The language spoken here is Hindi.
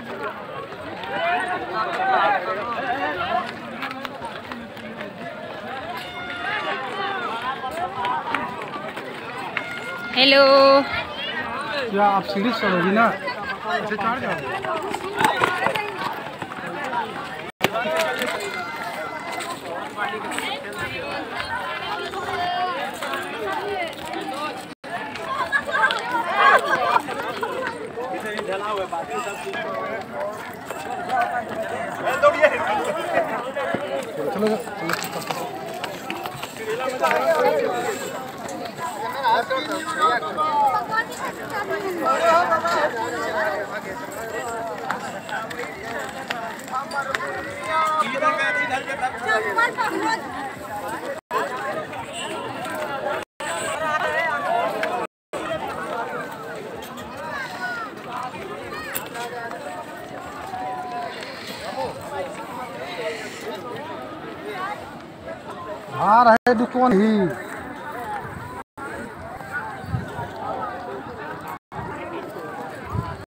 हेलो। क्या आप सीढ़ी चढ़ोगी ना? ऐसे चढ़ जाओ। चलो आ रहे दुकान ही।